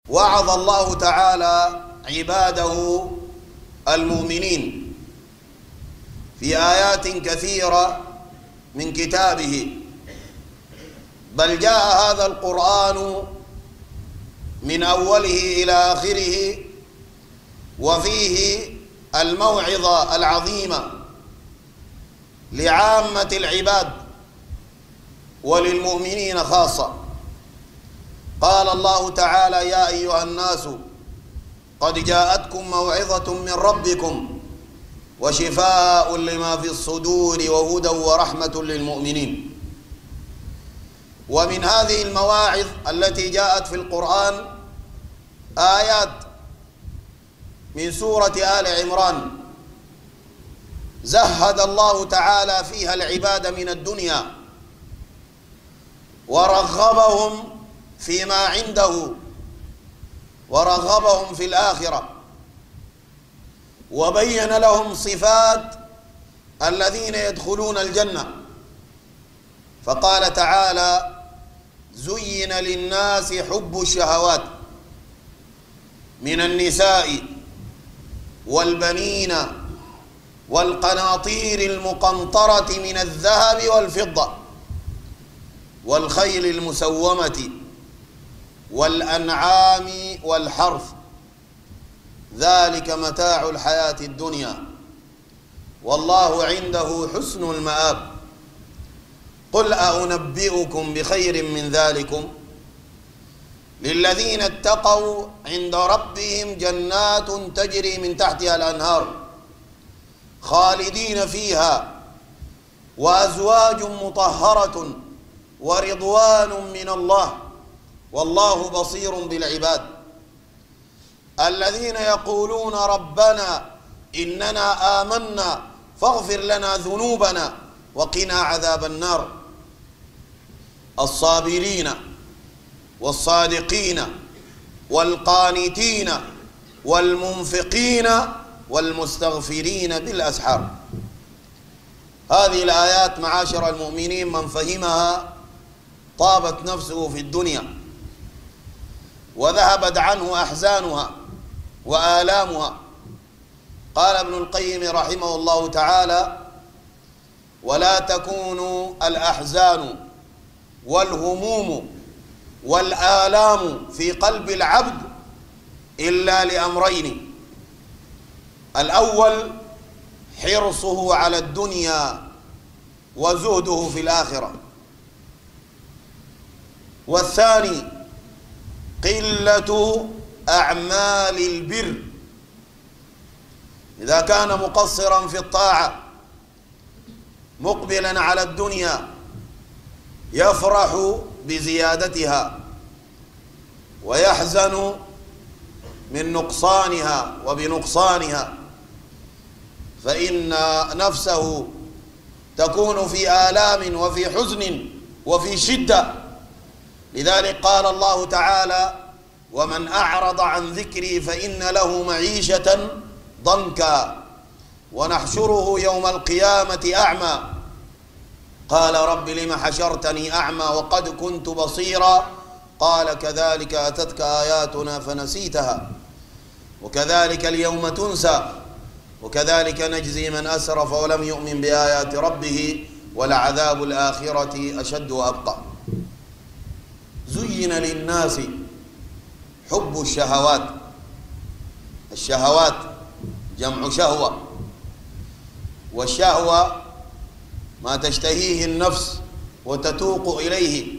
وعظ الله تعالى عباده المؤمنين في آيات كثيرة من كتابه، بل جاء هذا القرآن من أوله إلى آخره وفيه الموعظة العظيمة لعامة العباد وللمؤمنين خاصة. قال الله تعالى: يا أيها الناس قد جاءتكم موعظة من ربكم وشفاء لما في الصدور وهدى ورحمة للمؤمنين. ومن هذه المواعظ التي جاءت في القرآن آيات من سورة آل عمران زهد الله تعالى فيها العباد من الدنيا ورغبهم فيما عنده ورغبهم في الآخرة، وبين لهم صفات الذين يدخلون الجنة. فقال تعالى: زين للناس حب الشهوات من النساء والبنين والقناطير المقنطرة من الذهب والفضة والخيل المسومة والأنعام والحرث، ذلك متاع الحياة الدنيا والله عنده حسن المآب. قل أنبئكم بخير من ذلكم للذين اتقوا عند ربهم جنات تجري من تحتها الأنهار خالدين فيها وأزواج مطهرة ورضوان من الله والله بصير بالعباد. الذين يقولون ربنا إننا آمنا فاغفر لنا ذنوبنا وقنا عذاب النار. الصابرين والصادقين والقانتين والمنفقين والمستغفرين بالأسحار. هذه الآيات معاشر المؤمنين من فهمها طابت نفسه في الدنيا وذهبت عنه أحزانها وآلامها. قال ابن القيم رحمه الله تعالى: ولا تكون الأحزان والهموم والآلام في قلب العبد إلا لأمرين: الأول حرصه على الدنيا وزهده في الآخرة، والثاني قلة أعمال البر. إذا كان مقصرا في الطاعة مقبلا على الدنيا يفرح بزيادتها ويحزن من نقصانها وبنقصانها، فإن نفسه تكون في آلام وفي حزن وفي شدة. لذلك قال الله تعالى: ومن أعرض عن ذكري فإن له معيشة ضنكا ونحشره يوم القيامة أعمى. قال: رب لم حشرتني أعمى وقد كنت بصيرا. قال: كذلك أتتك آياتنا فنسيتها وكذلك اليوم تنسى وكذلك نجزي من أسرف ولم يؤمن بآيات ربه ولعذاب الآخرة أشد وأبقى. زين للناس حب الشهوات. الشهوات جمع شهوة، والشهوة ما تشتهيه النفس وتتوق إليه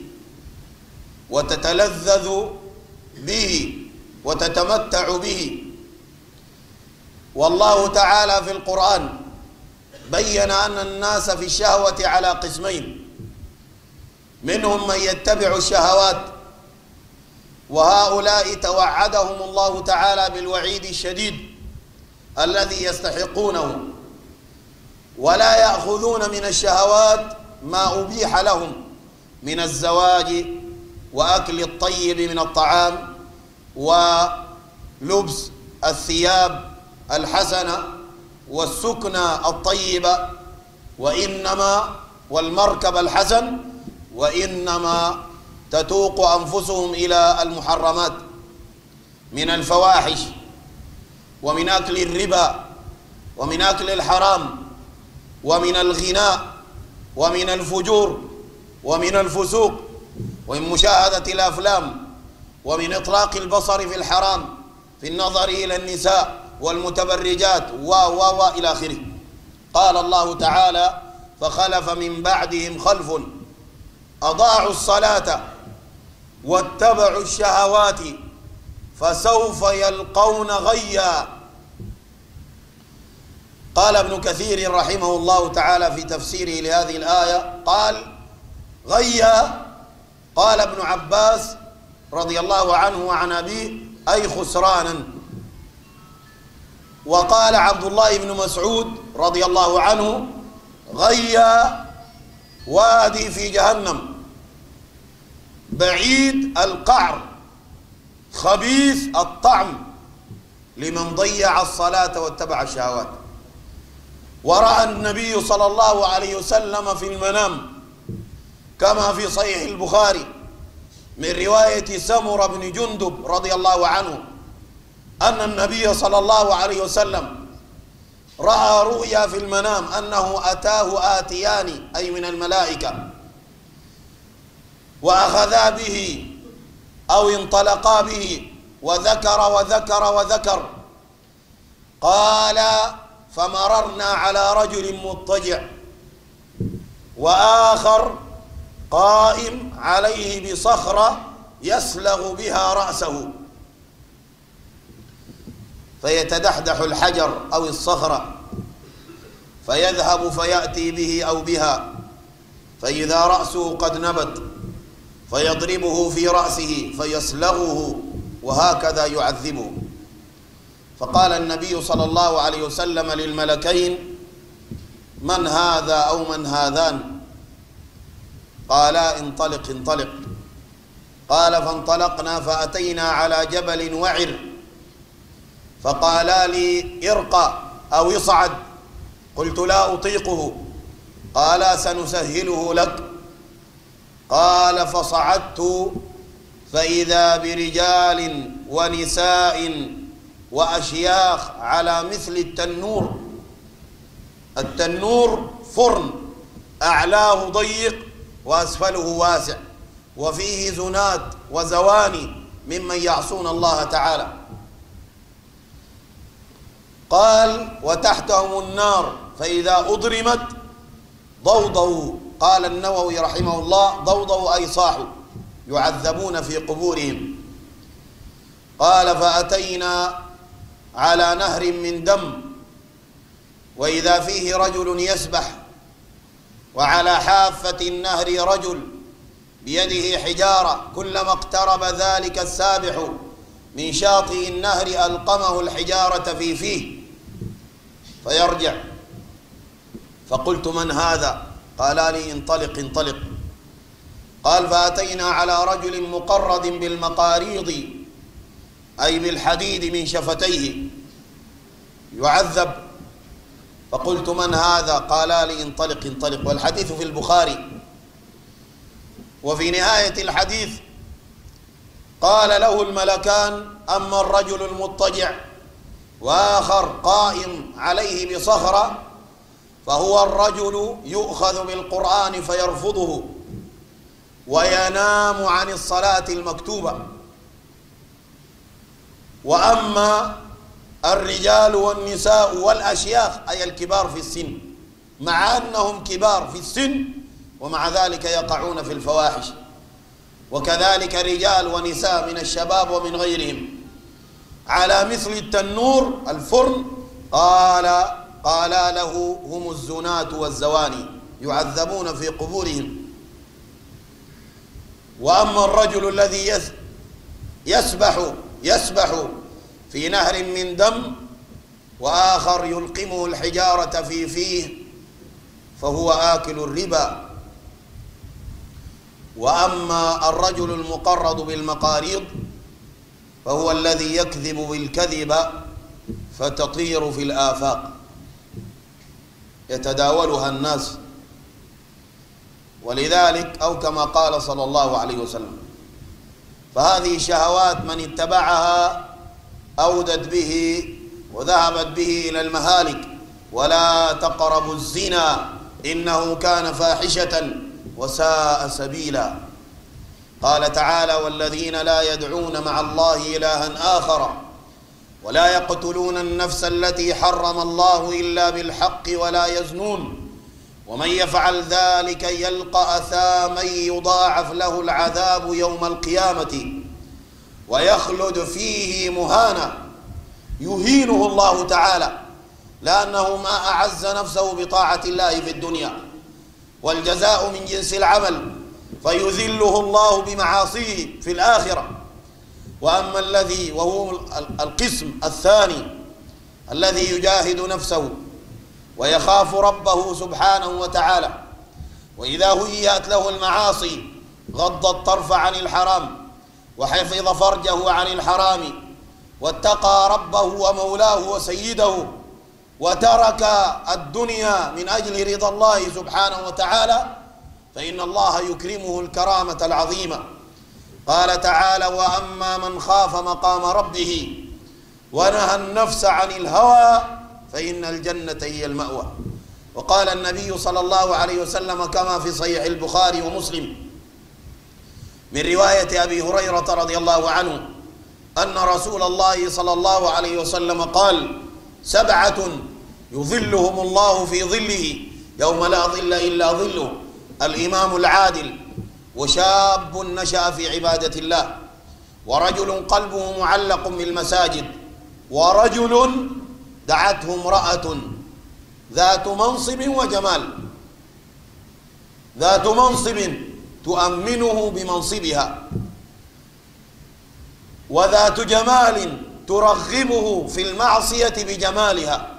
وتتلذذ به وتتمتع به. والله تعالى في القرآن بين أن الناس في الشهوة على قسمين: منهم من يتبع الشهوات، وهؤلاء توعدهم الله تعالى بالوعيد الشديد الذي يستحقونه، ولا يأخذون من الشهوات ما أبيح لهم من الزواج وأكل الطيب من الطعام ولبس الثياب الحسنة والسكنى الطيبة والمركب الحسن، وإنما تتوق أنفسهم إلى المحرمات. من الفواحش ومن أكل الربا ومن أكل الحرام ومن الغناء ومن الفجور ومن الفسوق ومن مشاهدة الأفلام ومن إطلاق البصر في الحرام في النظر إلى النساء والمتبرجات إلى آخره. قال الله تعالى: فخلف من بعدهم خلف أضاعوا الصلاة واتبعوا الشهوات فسوف يلقون غيا. قال ابن كثير رحمه الله تعالى في تفسيره لهذه الآية قال: غيا، قال ابن عباس رضي الله عنه وعن أبيه: أي خسرانا. وقال عبد الله بن مسعود رضي الله عنه: غيا وادي في جهنم بعيد القعر خبيث الطعم لمن ضيع الصلاة واتبع الشهوات. ورأى النبي صلى الله عليه وسلم في المنام كما في صحيح البخاري من رواية سمرة بن جندب رضي الله عنه أن النبي صلى الله عليه وسلم رأى رؤيا في المنام أنه أتاه آتيان أي من الملائكة وأخذا به أو انطلقا به وذكر وذكر وذكر. قال: فمررنا على رجل مضطجع وآخر قائم عليه بصخرة يسلغ بها رأسه، فيتدحدح الحجر أو الصخرة فيذهب فيأتي به أو بها، فإذا رأسه قد نبت فيضربه في رأسه فيسلغه وهكذا يعذبه. فقال النبي صلى الله عليه وسلم للملكين: من هذا أو من هذان؟ قالا: انطلق انطلق. قال: فانطلقنا فأتينا على جبل وعر فقالا لي: ارقى أو اصعد. قلت: لا أطيقه. قالا: سنسهله لك. قال: فصعدت فإذا برجال ونساء وأشياخ على مثل التنور. التنور فرن أعلاه ضيق وأسفله واسع وفيه زنات وزواني ممن يعصون الله تعالى. قال: وتحتهم النار فإذا أضرمت ضوضوا. قال النووي رحمه الله: ضوضوا أي صاحوا، يعذبون في قبورهم. قال: فأتينا على نهر من دم وإذا فيه رجل يسبح، وعلى حافة النهر رجل بيده حجارة، كلما اقترب ذلك السابح من شاطئ النهر ألقمه الحجارة في فيه فيرجع. فقلت: من هذا؟ قال لي: انطلق انطلق. قال: فأتينا على رجل مقرد بالمقاريض أي بالحديد من شفتيه يعذب. فقلت: من هذا؟ قال لي: انطلق انطلق. والحديث في البخاري. وفي نهاية الحديث قال له الملكان: أما الرجل المضطجع وآخر قائم عليه بصخرة فهو الرجل يؤخذ بالقرآن فيرفضه وينام عن الصلاة المكتوبة. وأما الرجال والنساء والأشياخ أي الكبار في السن، مع أنهم كبار في السن ومع ذلك يقعون في الفواحش، وكذلك رجال ونساء من الشباب ومن غيرهم على مثل التنور الفرن. قال له: هم الزنات والزواني يعذبون في قبورهم. وأما الرجل الذي يسبح في نهر من دم وآخر يلقمه الحجارة في فيه فهو آكل الربا. وأما الرجل المقرض بالمقاريض فهو الذي يكذب بالكذب فتطير في الآفاق يتداولها الناس. ولذلك أو كما قال صلى الله عليه وسلم: فهذه شهوات من اتبعها أودت به وذهبت به إلى المهالك. ولا تقربوا الزنا إنه كان فاحشة وساء سبيلا. قال تعالى: والذين لا يدعون مع الله إلها آخر ولا يقتلون النفس التي حرم الله إلا بالحق ولا يزنون ومن يفعل ذلك يلقى أثاما يضاعف له العذاب يوم القيامة ويخلد فيه مهانا. يهينه الله تعالى لأنه ما أعز نفسه بطاعة الله في الدنيا، والجزاء من جنس العمل، فيذله الله بمعاصيه في الآخرة. وأما الذي وهو القسم الثاني الذي يجاهد نفسه ويخاف ربه سبحانه وتعالى، وإذا هيأت له المعاصي غض الطرف عن الحرام وحفظ فرجه عن الحرام واتقى ربه ومولاه وسيده وترك الدنيا من أجل رضا الله سبحانه وتعالى، فإن الله يكرمه الكرامة العظيمة. قال تعالى: وأما من خاف مقام ربه ونهى النفس عن الهوى فإن الجنة هي المأوى. وقال النبي صلى الله عليه وسلم كما في صحيح البخاري ومسلم من رواية أبي هريرة رضي الله عنه أن رسول الله صلى الله عليه وسلم قال: 7 يظلهم الله في ظله يوم لا ظل إلا ظله: الإمام العادل، وشاب نشأ في عبادة الله، ورجل قلبه معلق بالمساجد، ورجل دعته امرأة ذات منصب وجمال، ذات منصب تؤمنه بمنصبها، وذات جمال ترغبه في المعصية بجمالها،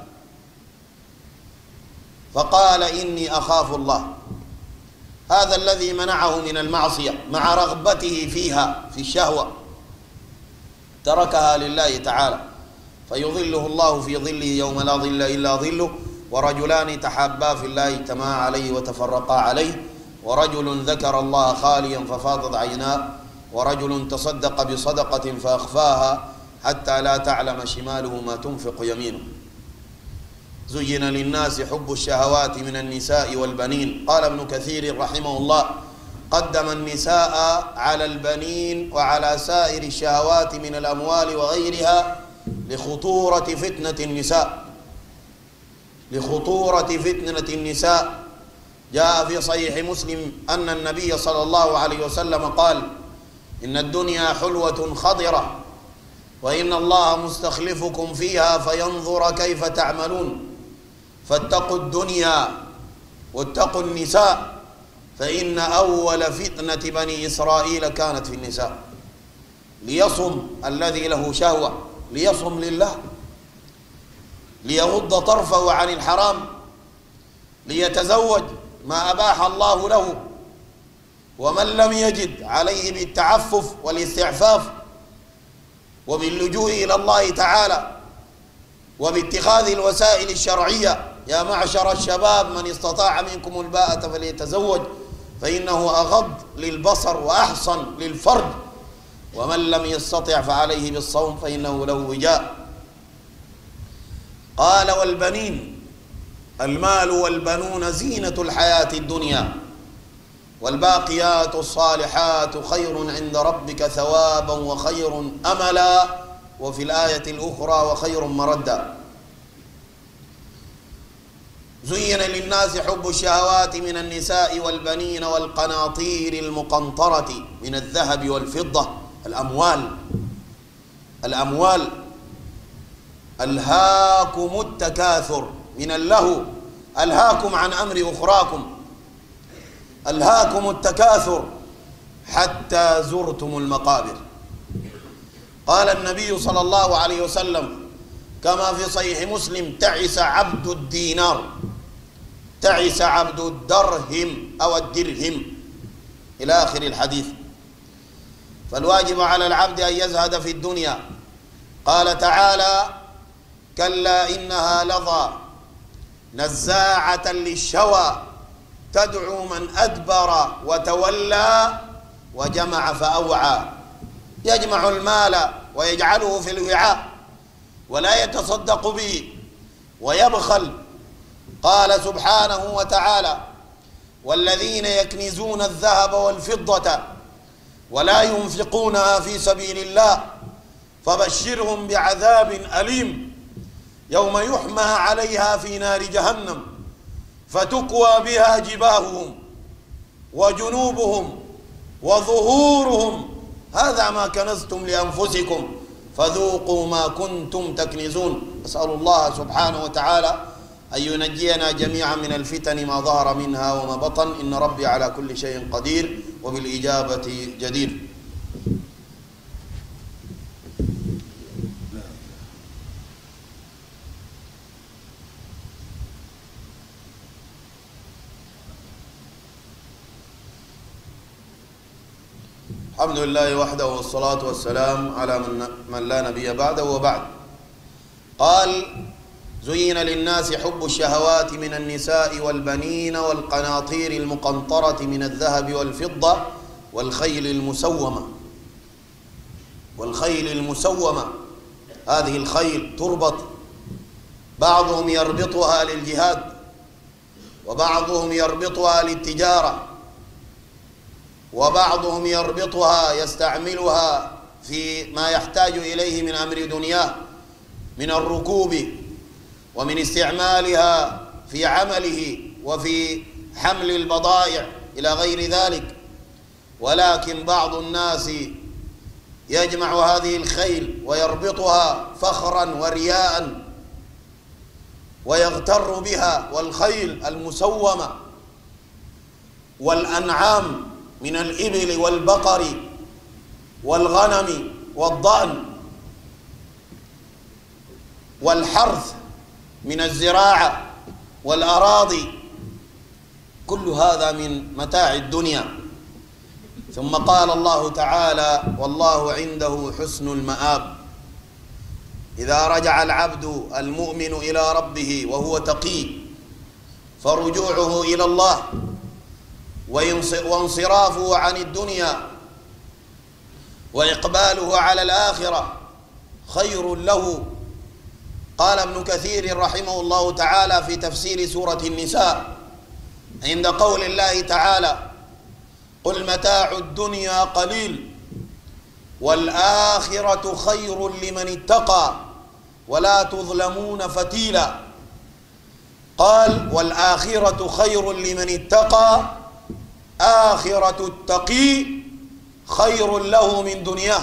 فقال: إني أخاف الله. هذا الذي منعه من المعصية مع رغبته فيها في الشهوة تركها لله تعالى، فيظله الله في ظله يوم لا ظل إلا ظله. ورجلان تحابا في الله اجتمعا عليه وتفرقا عليه، ورجل ذكر الله خاليا ففاضت عيناه، ورجل تصدق بصدقة فأخفاها حتى لا تعلم شماله ما تنفق يمينه. زين للناس حب الشهوات من النساء والبنين. قال ابن كثير رحمه الله: قدم النساء على البنين وعلى سائر الشهوات من الأموال وغيرها لخطورة فتنة النساء، لخطورة فتنة النساء. جاء في صحيح مسلم أن النبي صلى الله عليه وسلم قال: إن الدنيا حلوة خضرة وإن الله مستخلفكم فيها فينظر كيف تعملون، فاتقوا الدنيا واتقوا النساء، فإن أول فتنة بني إسرائيل كانت في النساء. ليصم الذي له شهوة، ليصم لله، ليغض طرفه عن الحرام، ليتزوج ما أباح الله له، ومن لم يجد عليه بالتعفف والاستعفاف وباللجوء إلى الله تعالى وباتخاذ الوسائل الشرعية. يا معشر الشباب من استطاع منكم الباءة فليتزوج فإنه أغض للبصر وأحصن للفرج، ومن لم يستطع فعليه بالصوم فإنه له وجاء. قال: والبنين، المال والبنون زينة الحياة الدنيا، والباقيات الصالحات خير عند ربك ثوابا وخير أملا، وفي الآية الأخرى وخير مردا. زين للناس حب الشهوات من النساء والبنين والقناطير المقنطرة من الذهب والفضة، الأموال. ألهاكم التكاثر من اللهو، ألهاكم عن أمر أخراكم، ألهاكم التكاثر حتى زرتم المقابر. قال النبي صلى الله عليه وسلم كما في صحيح مسلم: تعس عبد الدينار، تعس عبد الدرهم أو الدرهم، إلى آخر الحديث. فالواجب على العبد أن يزهد في الدنيا. قال تعالى: كلا إنها لظى نزاعة للشوى تدعو من أدبر وتولى وجمع فأوعى. يجمع المال ويجعله في الوعاء ولا يتصدق به ويبخل. قال سبحانه وتعالى: والذين يكنزون الذهب والفضة ولا ينفقونها في سبيل الله فبشرهم بعذاب أليم يوم يحمى عليها في نار جهنم فتكوى بها جباههم وجنوبهم وظهورهم هذا ما كنزتم لأنفسكم فذوقوا ما كنتم تكنزون. أسأل الله سبحانه وتعالى أن ينجينا جميعا من الفتن ما ظهر منها وما بطن، إن ربي على كل شيء قدير وبالإجابة جدير. الحمد لله وحده والصلاة والسلام على من لا نبي بعده وبعد. قال: زين للناس حب الشهوات من النساء والبنين والقناطير المقنطرة من الذهب والفضة والخيل المسومة. هذه الخيل تربط، بعضهم يربطها للجهاد وبعضهم يربطها للتجارة وبعضهم يربطها يستعملها في ما يحتاج إليه من أمر دنياه من الركوب ومن استعمالها في عمله وفي حمل البضائع إلى غير ذلك. ولكن بعض الناس يجمع هذه الخيل ويربطها فخرا ورياء ويغتر بها. والخيل المسومة والأنعام من الإبل والبقر والغنم والضأن والحرث من الزراعة والأراضي، كل هذا من متاع الدنيا. ثم قال الله تعالى: والله عنده حسن المآب. إذا رجع العبد المؤمن إلى ربه وهو تقي فرجوعه إلى الله وانصرافه عن الدنيا وإقباله على الآخرة خير له. قال ابن كثير رحمه الله تعالى في تفسير سورة النساء عند قول الله تعالى: قل متاع الدنيا قليل والآخرة خير لمن اتقى ولا تظلمون فتيلا. قال: والآخرة خير لمن اتقى، آخرة التقي خير له من دنياه.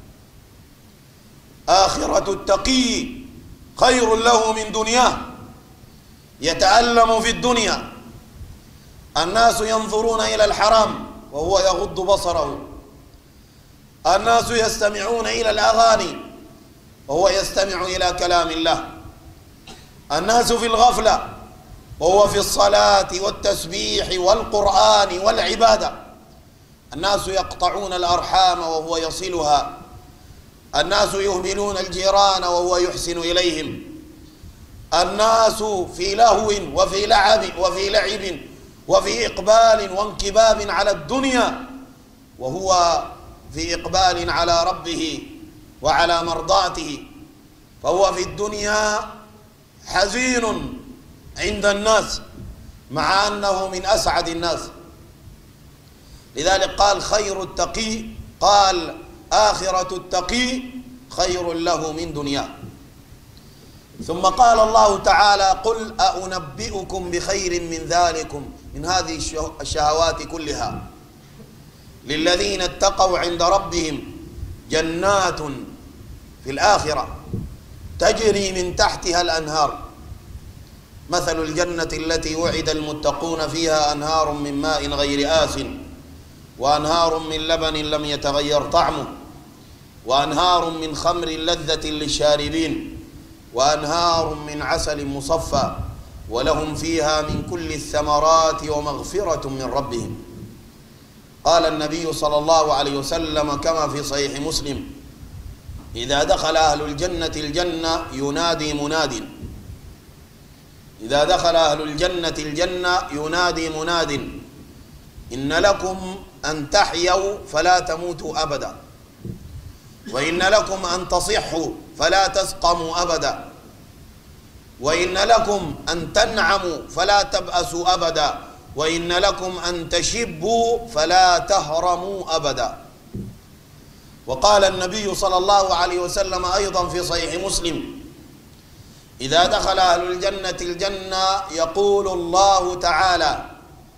آخرة التقي خير له من دنياه. يتألم في الدنيا، الناس ينظرون إلى الحرام وهو يغض بصره، الناس يستمعون إلى الأغاني وهو يستمع إلى كلام الله، الناس في الغفلة وهو في الصلاة والتسبيح والقرآن والعبادة، الناس يقطعون الأرحام وهو يصلها، الناس يهملون الجيران وهو يحسن إليهم، الناس في لهو وفي لعب وفي إقبال وانكباب على الدنيا وهو في إقبال على ربه وعلى مرضاته، فهو في الدنيا حزين عند الناس مع أنه من أسعد الناس. لذلك قال: خير التقي، قال: آخرة التقي خير له من دنياه. ثم قال الله تعالى: قل أنبئكم بخير من ذلكم من هذه الشهوات كلها للذين اتقوا عند ربهم جنات في الآخرة تجري من تحتها الأنهار مثل الجنة التي وعد المتقون فيها أنهار من ماء غير آسن وأنهار من لبن لم يتغير طعمه وأنهار من خمر لذة للشاربين وأنهار من عسل مصفى ولهم فيها من كل الثمرات ومغفرة من ربهم. قال النبي صلى الله عليه وسلم كما في صحيح مسلم: إذا دخل أهل الجنة الجنة ينادي مناد، إذا دخل أهل الجنة الجنة ينادي مناد: إن لكم أن تحيوا فلا تموتوا أبدا، وإن لكم أن تصحوا فلا تسقموا أبدا، وإن لكم أن تنعموا فلا تبأسوا أبدا، وإن لكم أن تشبوا فلا تهرموا أبدا. وقال النبي صلى الله عليه وسلم أيضا في صحيح مسلم: إذا دخل أهل الجنة الجنة يقول الله تعالى،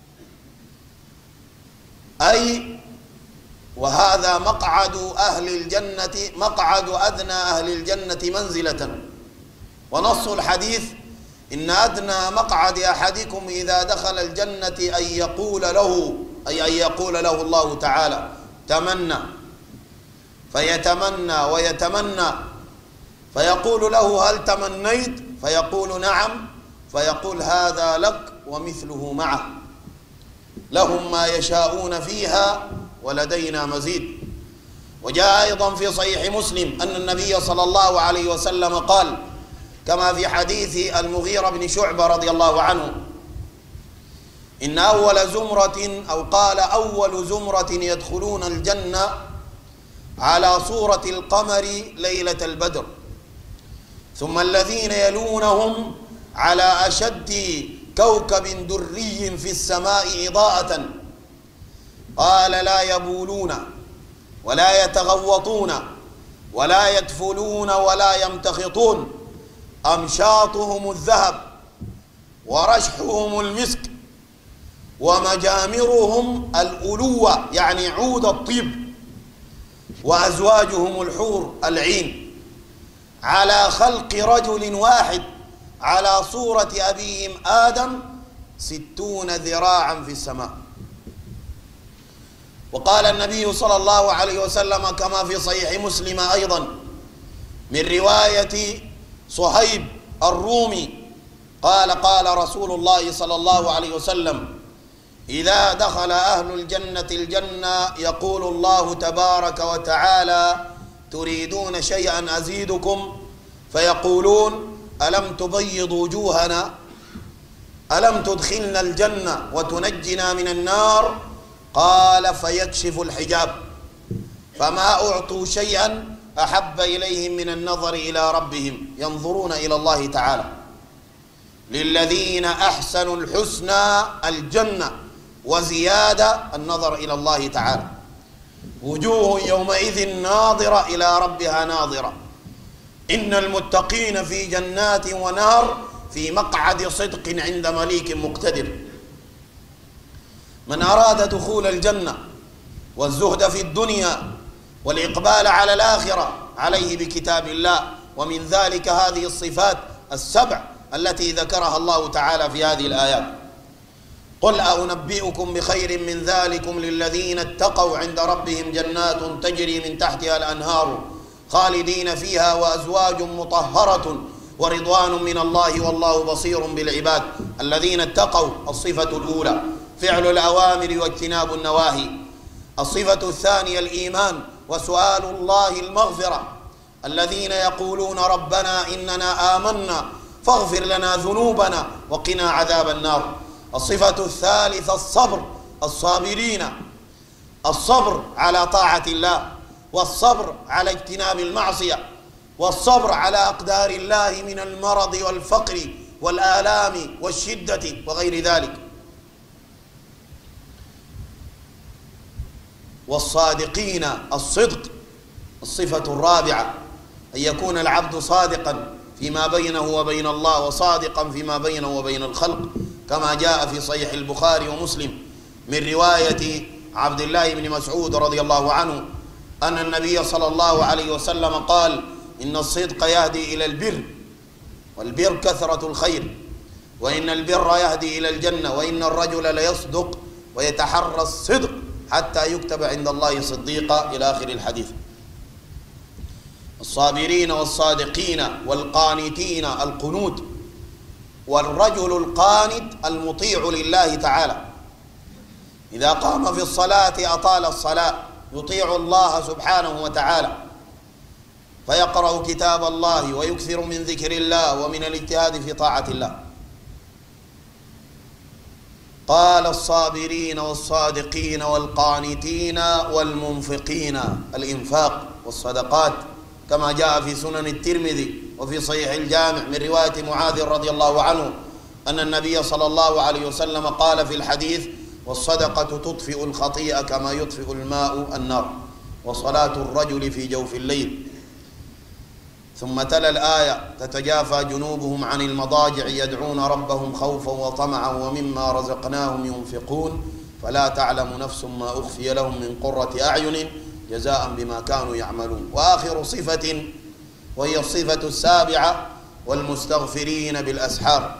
أي وهذا مقعد أهل الجنة، مقعد أدنى أهل الجنة منزلة. ونص الحديث: إن أدنى مقعد أحدكم إذا دخل الجنة أن يقول له الله تعالى: تمنى، فيتمنى ويتمنى، فيقول له: هل تمنيت؟ فيقول: نعم، فيقول: هذا لك ومثله معه، لهم ما يشاءون فيها ولدينا مزيد. وجاء أيضا في صحيح مسلم أن النبي صلى الله عليه وسلم قال كما في حديث المغيرة بن شعبة رضي الله عنه: إن أول زمرة، أو قال أول زمرة يدخلون الجنة على صورة القمر ليلة البدر، ثم الذين يلونهم على أشد كوكب دري في السماء إضاءة، قال لا يبولون ولا يتغوطون ولا يدفلون ولا يمتخطون، أمشاطهم الذهب ورشحهم المسك ومجامرهم الألوة، يعني عود الطيب، وأزواجهم الحور العين، على خلق رجل واحد على صورة أبيهم آدم 60 ذراعا في السماء. وقال النبي صلى الله عليه وسلم كما في صحيح مسلم أيضا من رواية صهيب الرومي قال: قال رسول الله صلى الله عليه وسلم: إذا دخل أهل الجنة الجنة يقول الله تبارك وتعالى: تريدون شيئا أزيدكم؟ فيقولون: ألم تبيض وجوهنا؟ ألم تدخلنا الجنة وتنجنا من النار؟ قال: فيكشف الحجاب، فما أعطوا شيئا أحب إليهم من النظر إلى ربهم، ينظرون إلى الله تعالى. للذين أحسنوا الحسنى الجنة وزيادة، النظر إلى الله تعالى. وجوه يومئذ ناظرة إلى ربها ناظرة. إن المتقين في جنات ونهر في مقعد صدق عند مليك مقتدر. من أراد دخول الجنة والزهد في الدنيا والإقبال على الآخرة عليه بكتاب الله، ومن ذلك هذه الصفات السبع التي ذكرها الله تعالى في هذه الآيات. قل أنبئكم بخير من ذلكم للذين اتقوا عند ربهم جنات تجري من تحتها الأنهار خالدين فيها وأزواج مطهرة ورضوان من الله والله بصير بالعباد. الذين اتقوا الصفة الأولى فعل الأوامر واجتناب النواهي. الصفة الثانية الإيمان وسؤال الله المغفرة. الذين يقولون ربنا إننا آمنا فاغفر لنا ذنوبنا وقنا عذاب النار. الصفة الثالثة الصبر، الصابرين، الصبر على طاعة الله، والصبر على اجتناب المعصية، والصبر على أقدار الله من المرض والفقر والآلام والشدة وغير ذلك. والصادقين الصدق، الصفة الرابعة أن يكون العبد صادقا فيما بينه وبين الله وصادقا فيما بينه وبين الخلق، كما جاء في صحيح البخاري ومسلم من رواية عبد الله بن مسعود رضي الله عنه أن النبي صلى الله عليه وسلم قال: إن الصدق يهدي إلى البر، والبر كثرة الخير، وإن البر يهدي إلى الجنة، وإن الرجل ليصدق ويتحرى الصدق حتى يكتب عند الله صديقا، إلى آخر الحديث. الصابرين والصادقين والقانتين القنوت، والرجل القانت المطيع لله تعالى، إذا قام في الصلاة أطال الصلاة، يطيع الله سبحانه وتعالى، فيقرأ كتاب الله ويكثر من ذكر الله ومن الاجتهاد في طاعة الله. قال: الصابرين والصادقين والقانتين والمنفقين، الإنفاق والصدقات، كما جاء في سنن الترمذي وفي صحيح الجامع من رواية معاذ رضي الله عنه أن النبي صلى الله عليه وسلم قال في الحديث: والصدقة تطفئ الخطيئة كما يطفئ الماء النار، وصلاة الرجل في جوف الليل. ثم تلا الآية: تتجافى جنوبهم عن المضاجع يدعون ربهم خوفا وطمعا ومما رزقناهم ينفقون فلا تعلم نفس ما أخفي لهم من قرة أعين جزاء بما كانوا يعملون. وآخر صفة وهي الصفة السابعة: والمستغفرين بالأسحار،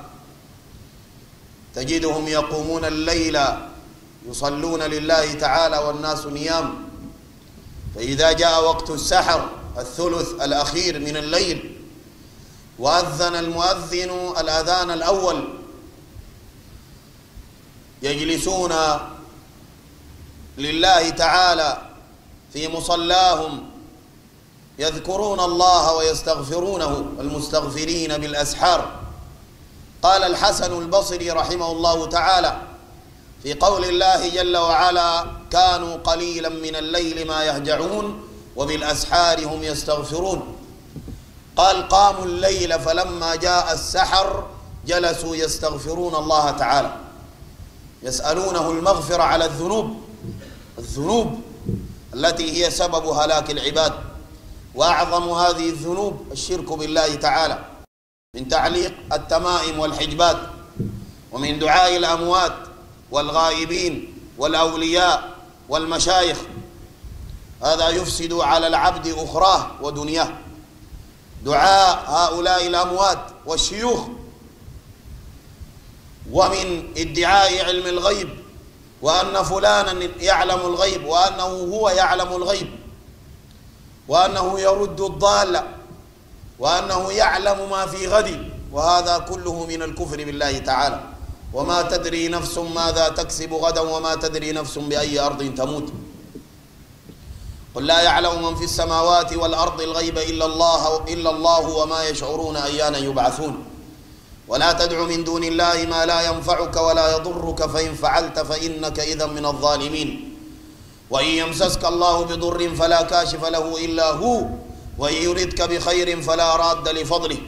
تجدهم يقومون الليل يصلون لله تعالى والناس نيام، فإذا جاء وقت السحر الثلث الأخير من الليل وأذن المؤذن الأذان الأول يجلسون لله تعالى في مصلاهم يذكرون الله ويستغفرونه، المستغفرين بالأسحار. قال الحسن البصري رحمه الله تعالى في قول الله جل وعلا: كانوا قليلا من الليل ما يهجعون وبالأسحار هم يستغفرون. قال: قاموا الليل فلما جاء السحر جلسوا يستغفرون الله تعالى، يسألونه المغفرة على الذنوب التي هي سبب هلاك العباد. وأعظم هذه الذنوب الشرك بالله تعالى، من تعليق التمائم والحجبات، ومن دعاء الأموات والغائبين والأولياء والمشايخ. هذا يفسد على العبد أخراه ودنياه. دعاء هؤلاء الأموات والشيوخ، ومن ادعاء علم الغيب وأن فلانا يعلم الغيب وأنه هو يعلم الغيب وأنه يرد الضال وأنه يعلم ما في غد، وهذا كله من الكفر بالله تعالى. وما تدري نفس ماذا تكسب غدا وما تدري نفس بأي أرض تموت. قل لا يعلم من في السماوات والأرض الغيب إلا الله وما يشعرون أيان يبعثون. ولا تدع من دون الله ما لا ينفعك ولا يضرك فإن فعلت فإنك إذا من الظالمين. وإن يمسسك الله بضر فلا كاشف له إلا هو وإن يردك بخير فلا راد لفضله.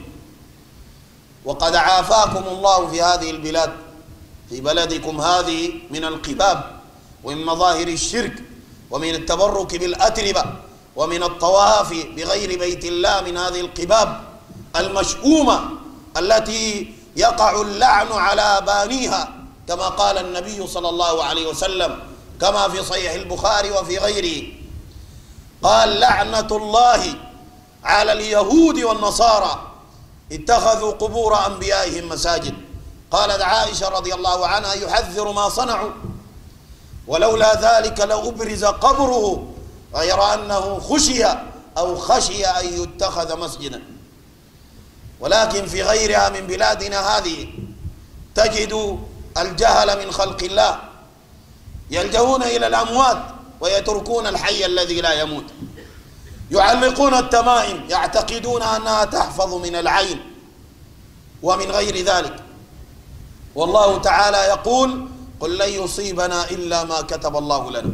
وقد عافاكم الله في هذه البلاد، في بلدكم هذه، من القباب ومن مظاهر الشرك ومن التبرك بالأتربة ومن الطواف بغير بيت الله، من هذه القباب المشؤومة التي يقع اللعن على بانيها، كما قال النبي صلى الله عليه وسلم كما في صحيح البخاري وفي غيره. قال: لعنة الله على اليهود والنصارى اتخذوا قبور أنبيائهم مساجد. قالت عائشة رضي الله عنها: يحذر ما صنعوا، ولولا ذلك لأبرز قبره، غير أنه خشي أن يتخذ مسجدا. ولكن في غيرها من بلادنا هذه تجد الجهل من خلق الله يلجؤون إلى الأموات ويتركون الحي الذي لا يموت. يعلقون التمائم يعتقدون أنها تحفظ من العين ومن غير ذلك. والله تعالى يقول: قل لن يصيبنا إلا ما كتب الله لنا.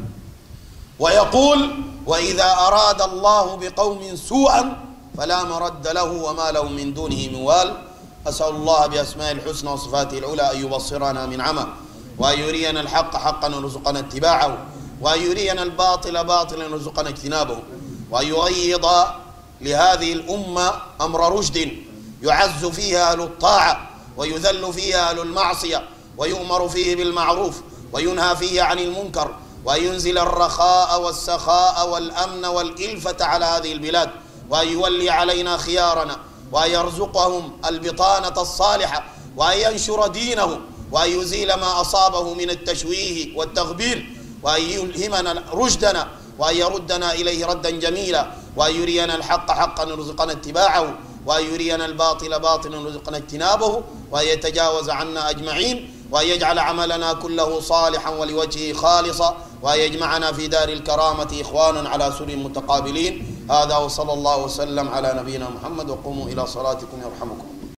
ويقول: وإذا أراد الله بقوم سوءا فلا مرد له وما لهم من دونه من وال. أسأل الله بأسماء الحسنى وصفاته العلى أن يبصرنا من عمى، وأن يرينا الحق حقا ورزقنا اتباعه، وأن يرينا الباطل باطلا ورزقنا اجتنابه، وأن يغيض لهذه الأمة أمر رشد يعز فيها أهل الطاعة ويذل فيها أهل المعصية، ويؤمر فيه بالمعروف وينهى فيه عن المنكر، وأن ينزل الرخاء والسخاء والأمن والإلفة على هذه البلاد، وأن يولي علينا خيارنا، وأن يرزقهم البطانة الصالحة، وأن ينشر دينه، وأن يزيل ما أصابه من التشويه والتغبير، وأن يلهمنا رشدنا، وأن يردنا إليه ردا جميلا، وأن يرينا الحق حقا ورزقنا اتباعه، وأن يرينا الباطل باطلا ورزقنا اجتنابه، وأن يتجاوز عنا أجمعين، وأن يجعل عملنا كله صالحا ولوجهه خالصا، وأن يجمعنا في دار الكرامة إخوانا على سرر متقابلين. هذا وصلى الله وسلم على نبينا محمد، وقوموا إلى صلاتكم يرحمكم.